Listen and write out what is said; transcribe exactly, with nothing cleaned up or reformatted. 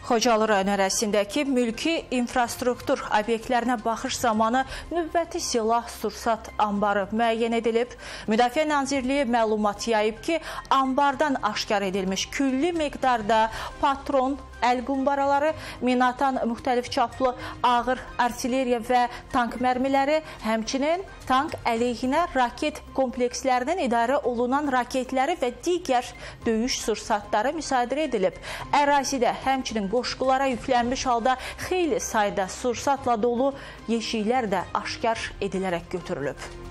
Xocalı rayon ərazisindəki mülki infrastruktur obyektlərinə baxış zamanı növbəti silah sursat ambarı müəyyən edilib. Müdafiə Nazirliyi məlumat yayıb ki, ambardan aşkar edilmiş külli miqdarda patron, əl qumbaraları, minatan müxtəlif çaplı ağır artilleriya və tank mərmiləri, həmçinin tank əleyhinə raket komplekslərinin idarə olunan raketləri və digər döyüş sursatları müsadirə edilib. Ərazidə həmçinin qoşqulara yüklənmiş halda xeyli sayda sursatla dolu yeşiklər də aşkar edilərək götürülüb.